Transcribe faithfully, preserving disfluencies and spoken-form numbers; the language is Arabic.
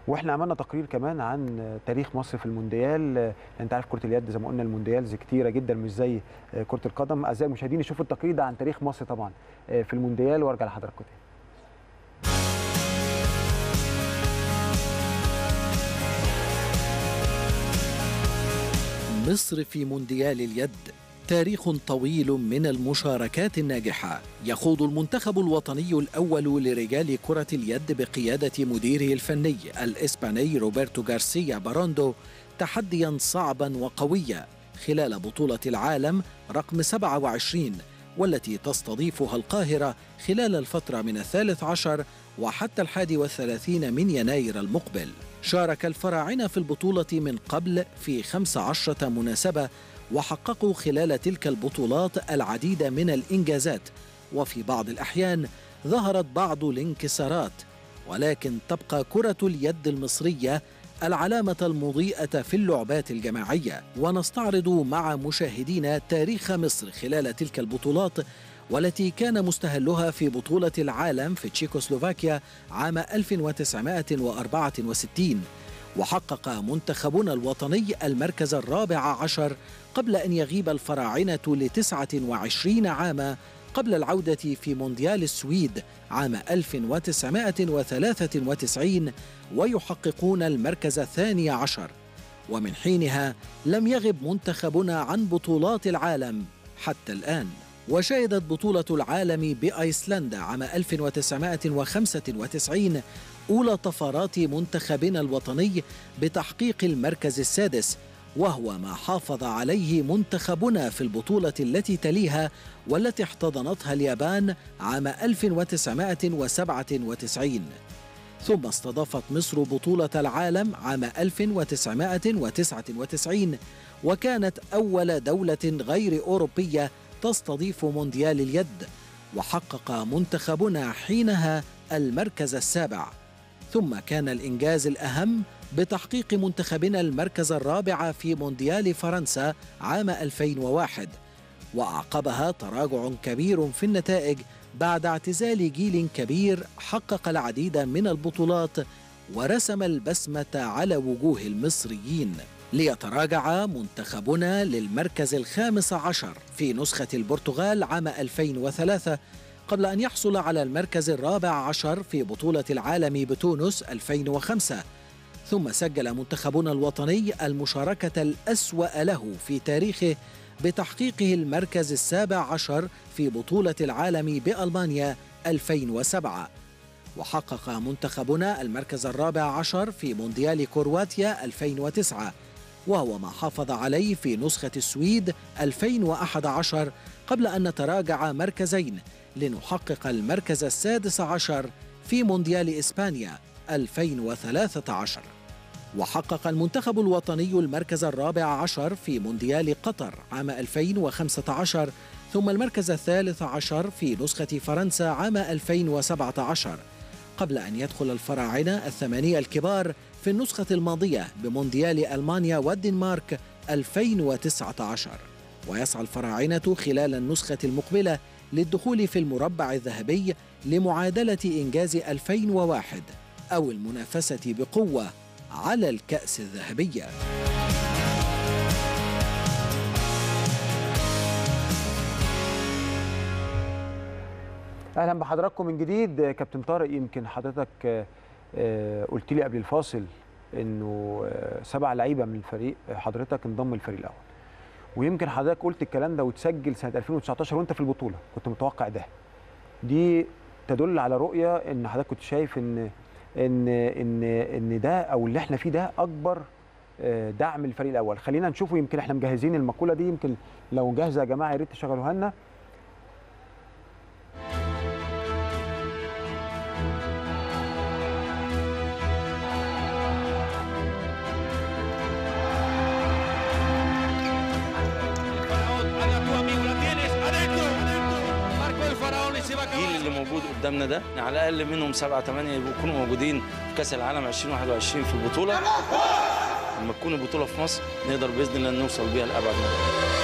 واحنا عملنا تقرير كمان عن تاريخ مصر في المونديال. انت عارف كره اليد زي ما قلنا المونديالز كتيره جدا مش زي كره القدم. اعزائي المشاهدين نشوف التقرير ده عن تاريخ مصر طبعا في المونديال وارجع لحضراتكم تاني. مصر في مونديال اليد، تاريخ طويل من المشاركات الناجحة. يخوض المنتخب الوطني الأول لرجال كرة اليد بقيادة مديره الفني الإسباني روبرتو غارسيا باروندو تحديا صعبا وقويا خلال بطولة العالم رقم سبعة وعشرين، والتي تستضيفها القاهرة خلال الفترة من الثالث عشر وحتى الحادي والثلاثين من يناير المقبل. شارك الفراعنة في البطولة من قبل في خمس عشرة مناسبة، وحققوا خلال تلك البطولات العديد من الإنجازات، وفي بعض الأحيان ظهرت بعض الانكسارات، ولكن تبقى كرة اليد المصرية العلامة المضيئة في اللعبات الجماعية. ونستعرض مع مشاهدينا تاريخ مصر خلال تلك البطولات، والتي كان مستهلها في بطولة العالم في تشيكوسلوفاكيا عام ألف وتسعمائة وأربعة وستين. وحقق منتخبنا الوطني المركز الرابع عشر قبل أن يغيب الفراعنة لتسعة وعشرين عاما قبل العودة في مونديال السويد عام ألف وتسعمائة وثلاثة وتسعين، ويحققون المركز الثاني عشر. ومن حينها لم يغب منتخبنا عن بطولات العالم حتى الآن. وشهدت بطولة العالم بأيسلندا عام ألف وتسعمائة وخمسة وتسعين أولى طفرات منتخبنا الوطني بتحقيق المركز السادس، وهو ما حافظ عليه منتخبنا في البطولة التي تليها والتي احتضنتها اليابان عام ألف وتسعمائة وسبعة وتسعين. ثم استضافت مصر بطولة العالم عام ألف وتسعمائة وتسعة وتسعين، وكانت أول دولة غير أوروبية تستضيف مونديال اليد، وحقق منتخبنا حينها المركز السابع. ثم كان الإنجاز الأهم بتحقيق منتخبنا المركز الرابع في مونديال فرنسا عام ألفين وواحد، وأعقبها تراجع كبير في النتائج بعد اعتزال جيل كبير حقق العديد من البطولات ورسم البسمة على وجوه المصريين، ليتراجع منتخبنا للمركز الخامس عشر في نسخة البرتغال عام ألفين وثلاثة قبل أن يحصل على المركز الرابع عشر في بطولة العالم بتونس ألفين وخمسة. ثم سجل منتخبنا الوطني المشاركة الأسوأ له في تاريخه بتحقيقه المركز السابع عشر في بطولة العالم بألمانيا ألفين وسبعة. وحقق منتخبنا المركز الرابع عشر في مونديال كرواتيا ألفين وتسعة، وهو ما حافظ عليه في نسخة السويد ألفين وأحد عشر قبل أن نتراجع مركزين لنحقق المركز السادس عشر في مونديال إسبانيا ألفين وثلاثة عشر. وحقق المنتخب الوطني المركز الرابع عشر في مونديال قطر عام ألفين وخمسة عشر، ثم المركز الثالث عشر في نسخة فرنسا عام ألفين وسبعة عشر، قبل أن يدخل الفراعنة الثمانية الكبار في النسخة الماضية بمونديال ألمانيا والدنمارك ألفين وتسعة عشر. ويسعى الفراعنة خلال النسخة المقبلة للدخول في المربع الذهبي لمعادلة إنجاز ألفين وواحد أو المنافسة بقوة على الكأس الذهبية. اهلا بحضراتكم من جديد. كابتن طارق، يمكن حضرتك قلت لي قبل الفاصل انه سبع لعيبه من الفريق حضرتك انضم الفريق الاول، ويمكن حضرتك قلت الكلام ده وتسجل سنه ألفين وتسعتاشر وانت في البطوله، كنت متوقع ده. دي تدل على رؤيه ان حضرتك كنت شايف ان ان ان ان ده او اللي احنا فيه ده اكبر دعم للفريق الاول. خلينا نشوفه، يمكن احنا مجهزين المقوله دي، يمكن لو جاهزه يا جماعه يا ريت تشغلوها لنا. الجيل اللي موجود قدامنا ده على الاقل منهم سبعه ثمانيه يكونوا موجودين في كاس العالم ألفين وواحد وعشرين في البطوله. لما تكون البطوله في مصر نقدر باذن الله نوصل بيها لابعد مدى.